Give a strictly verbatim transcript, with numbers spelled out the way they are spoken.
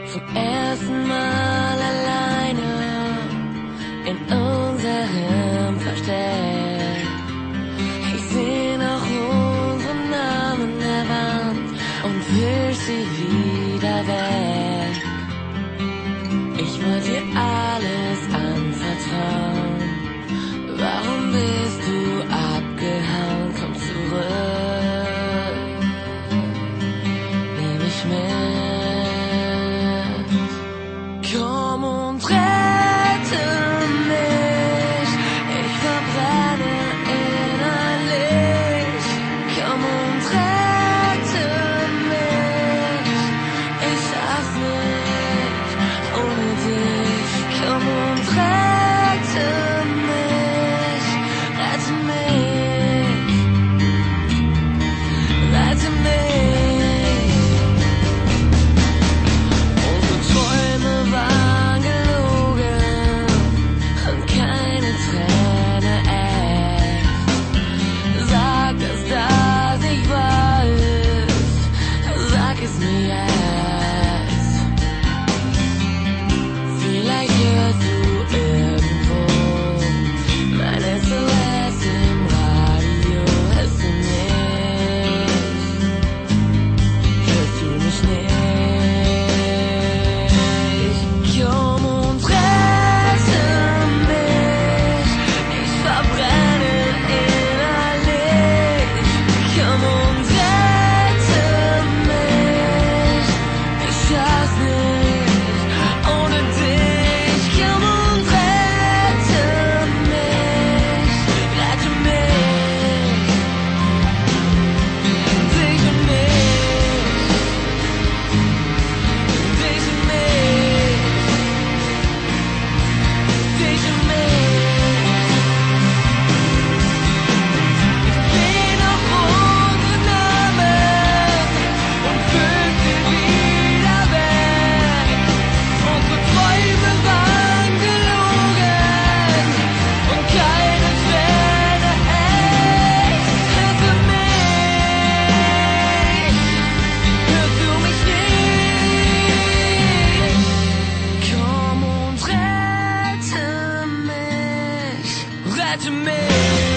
Zum ersten Mal alleine in unserem Versteck. Ich seh noch unseren Namen der Wand und wisch sie wieder weg. Ich wollte dir alles anvertrauen. Warum bist du abgehauen? Komm zurück, nimm mich mit. Komm und rette mich, ich verbrenne innerlich. Komm und rette mich, ich schaff's nicht ohne dich. Komm und rette mich, rette mich, rette mich. Unsere Träume waren gelogen und keine Träne echt. Sag, dass das nicht wahr ist, sag es mir jetzt. Vielleicht hörst du irgendwo mein S O S im Radio. Hörst du nicht? Hörst du mich nicht? Komm und rette mich, ich verbrenne innerlich. Komm und rette mich, ich schaff's nicht ohne dich. Komm und rette mich, rette mich, dich und mich, dich und mich, dich und mich. Ich seh noch unsere Namen und fühl sie wieder weg. Unsere Träume waren gelogen und keine Träne echt. Hörst du mich? Hörst du mich nicht? Komm und rette mich, rette mich.